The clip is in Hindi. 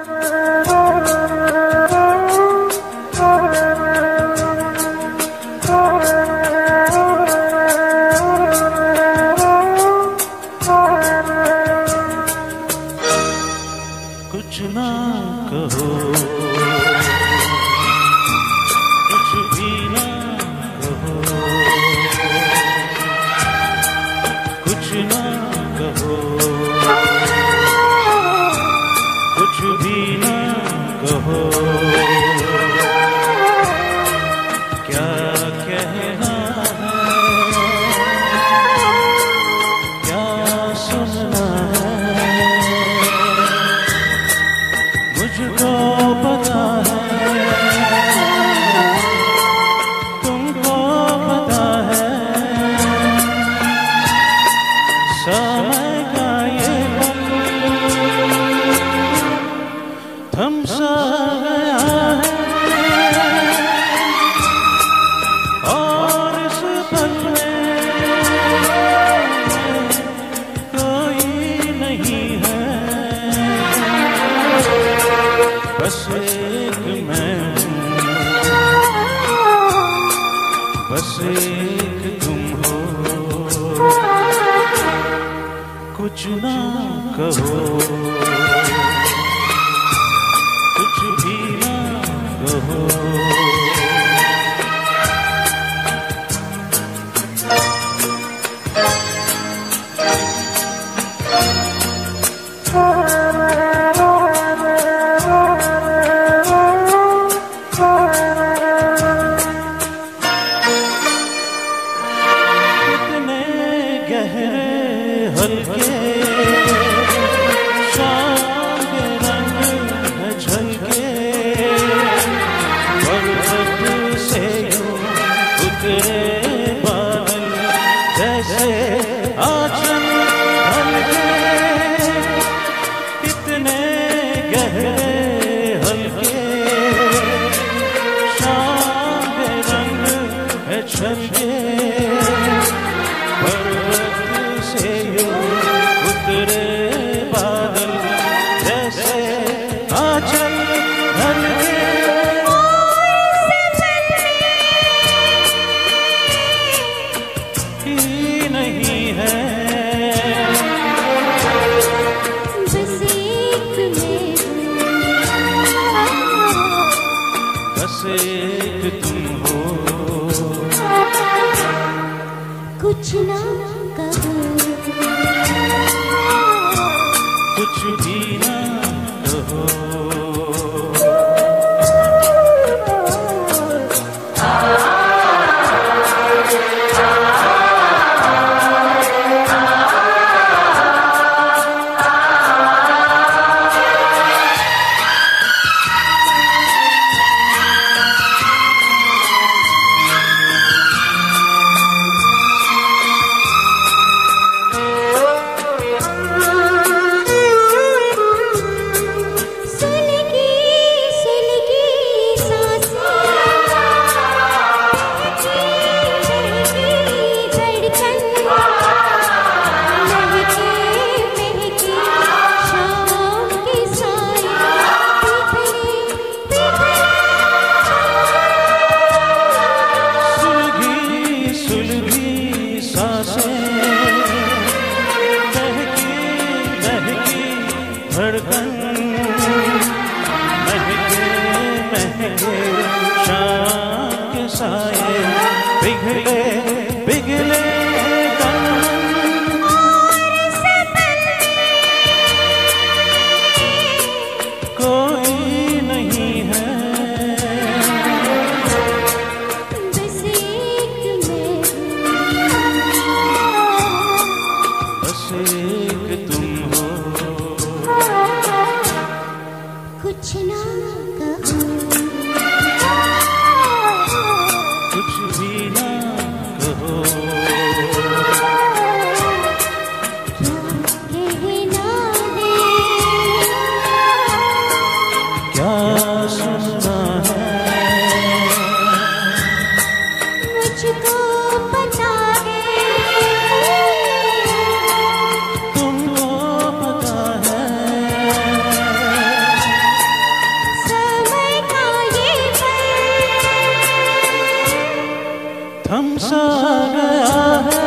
कुछ ना कहो, कुछ भी ना कहो, कुछ ना कहो, कुछ भी ना कहो, क्या कहना है, क्या सुनना है, मुझको पता है, तुमको पता है, समय का ये पल थम सा गया है और इस पल में कोई नहीं है, बस एक मैं, बस एक तुम हो, कुछ ना कहो, कुछ भी ना कहो। हल्के शाम के रंग है झलके, पर्वत से यूं उतरे बादल जैसे आँचल हल्के, कितने गहरे हल्के शाम के रंग है झलके, उतरे बादल जैसे आँचल हल्के, ही नहीं है, बस एक बस एक तुम हो, कुछ ना कहो, कुछ भी ना कहो। धड़कन महके महके शाम के साए, पिघले पिघले कोई नहीं है, बस एक मैं, बस एक तुम हो, कुछ ना कहो, कुछ भी ना कहो, कहना दे, क्या सुनना है, मुझको पता है, तुमको पता है, थम सा गया है